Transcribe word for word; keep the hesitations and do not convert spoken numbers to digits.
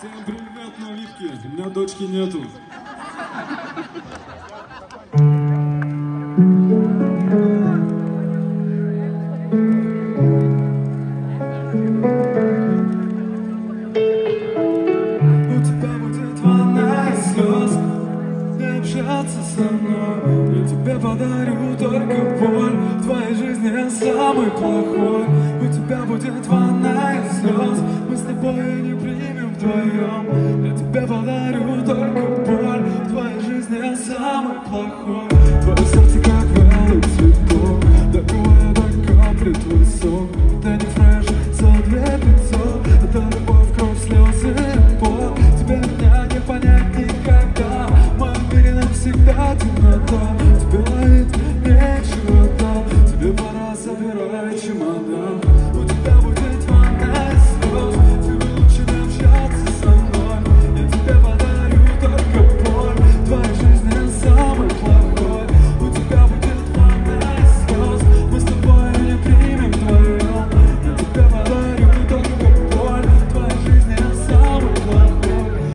Всем привет, наливки. У меня дочки нету. У тебя будет волна из слез, не общаться со мной. Я тебе подарю только боль. В твоей жизни я самый плохой. У тебя будет волна из слез, мы с тобой не примем вдвоем. Я тебе подарю только боль. В твоей жизни я самый плохой. Твое сердце как белый цветок, такое до капли твой сок.